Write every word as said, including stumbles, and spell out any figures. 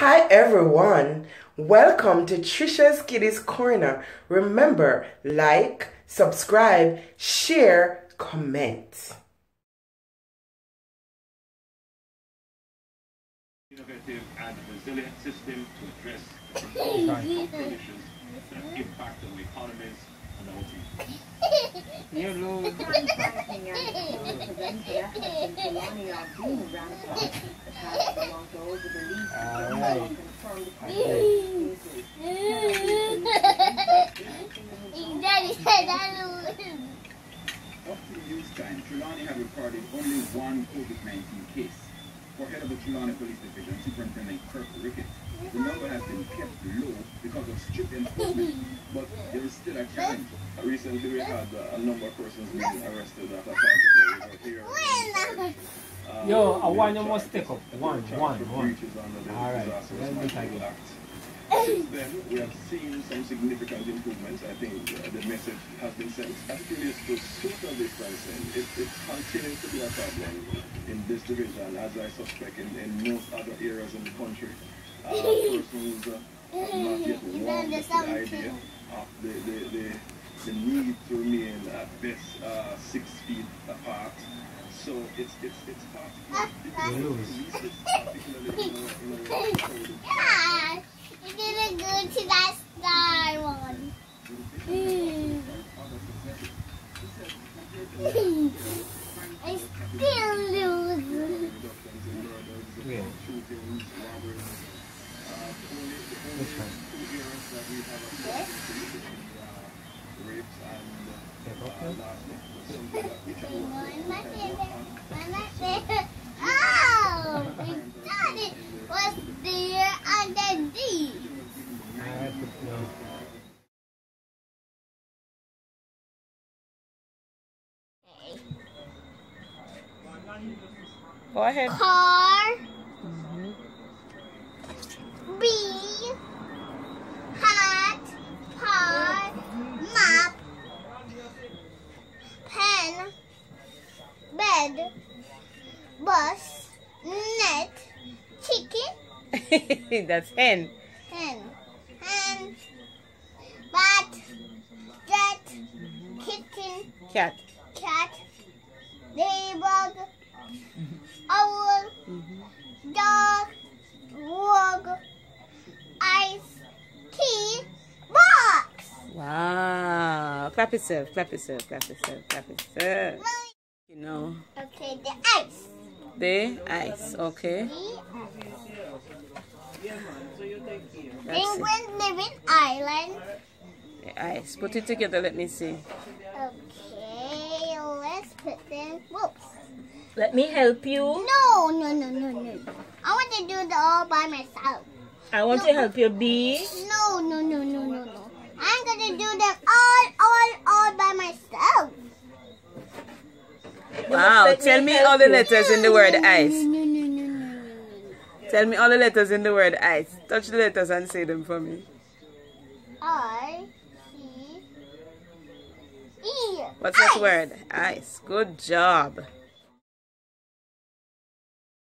Hi everyone, welcome to Trisha's Kiddies Corner. Remember, like, subscribe, share, comment. Innovative and resilient system to address the conditions that impact our economies and our people. Up to news time, Trelawney had recorded only one COVID nineteen case. For head of the Trelawney Police Division, Superintendent Kirk Rickett, the number has been kept low because of strict enforcement, but there is still a challenge. Uh, recently, we had uh, a number of persons being arrested after parties here. Uh, Yo, I want you must take up. One, one, one. Alright, let me tag it. Since then, we have seen some significant improvements. I think uh, the message has been sent. As it relates to social distancing, it, it continues to be a problem in this division, as I suspect in, in most other areas in the country. Uh, persons uh, have not yet warmed to the idea of the, the, the, the need to remain at best uh, six feet apart. So it's it's it's particularly You're gonna go to that star one. Mm. I still lose. Yeah. Which one? My favorite, my favorite. Oh, we done it. Was there and then D. Go ahead. Car. Mm-hmm. B. Hat. Car. Map. Pen. Bed. Bus. Net. Chicken. That's hen. Hen. Hen. Bat. Cat. Kitten. Cat. Cat. Ladybug. Owl. Dog. Wog. Ice. Key. Box. Wow. Clap yourself, clap yourself, clap yourself, clap yourself. You know. Okay, the ice. The ice, okay. The That's it. Penguin living island. The ice. Put it together, let me see. Okay, let's put them. Whoops. Let me help you. No, no, no, no, no. I want to do it all by myself. I want No. to help you, B. No, no, no, no, no, no. I'm going to do them all, all, all by myself. Wow, let me tell me help all the you. letters in the word ice. No, no, no, no, no, no. Tell me all the letters in the word ice. Touch the letters and say them for me. I, C, E. What's that Ice. word? Ice. Good job.